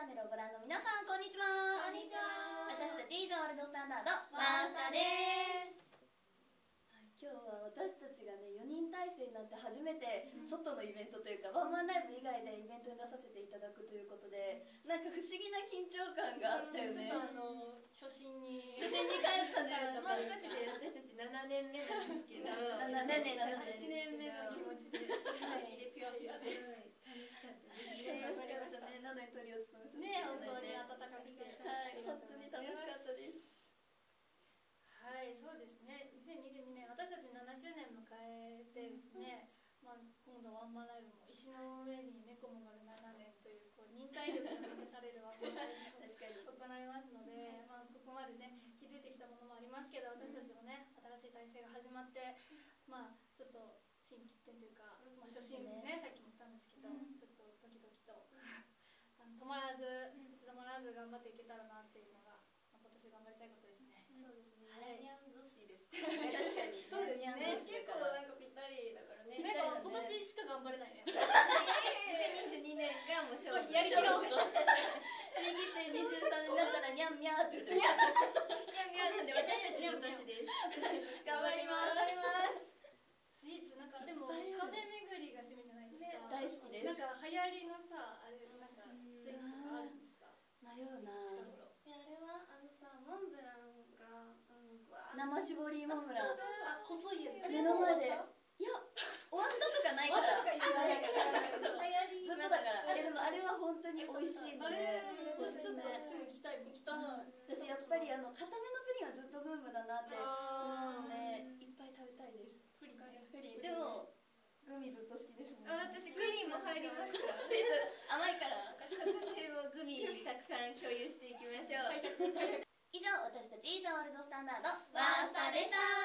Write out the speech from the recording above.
ャンネルをご覧の皆さん、こんにちは。 こんにちは。 私たちザワールドスタンダードワンスタです。今日は私たちがね、4人体制になって初めて外のイベントというか、ワンマンライブ以外でイベントに出させていただくということで、なんか不思議な緊張感があったよね。 初心に帰ったね。 もう少しで私たち7年目なんですけど、 8 8年目の気持ちで本気でピュアピュアで楽しかったね。7年トリを務めさせていね、 ただいて本当に温かくて、 はい、本当に楽しかったです。 はい、そうですね。2022年私たち7周年迎えてですね、今度ワンマンライブも石の上に猫も乗る7年という忍耐力が試されるワンマンライブを行いますので、ここまでね気づいてきたものもありますけど、私たちもね新しい体制が始まって、ちょっと心機一転というか、初心ですね、さっきも言ったんですけど、ちょっとドキドキと止まらず立ち止まらず頑張っていけたらなっていうのが、今年頑張りたいことですね。 そうですね。 はい、 ニャン年ですかね。確かに。 そうですね。 結構なんかぴったりだからね。 なんか今年しか頑張れないね。 2022年がもう勝負。 やりきろう。 やりきって23年になったらニャンミャーって言ってる。ニャンミャーなんで私たちの年です。頑張ります。 スイーツなんかでもカフェ巡りが趣味じゃないですか。 大好きです。 なんか流行りのさ、あれなんかスイーツとかあるんですか。 迷うな。 あれはモンブランが生搾りモンブラン。 細いやつ。 目の前で。いや、終わったとかないから。 流行り。 ずっとだから。でもあれは本当に美味しいので。 ちょっと私も行きたい。 私やっぱり固めのプリンはずっとブームだなって思うので、いっぱい食べたいです。プリン。でもグミずっと好きですもん。 私グミも入ります。 甘いから。でもグミたくさん共有していきましょう。以上、私たちザワールドスタンダードワンスターでした。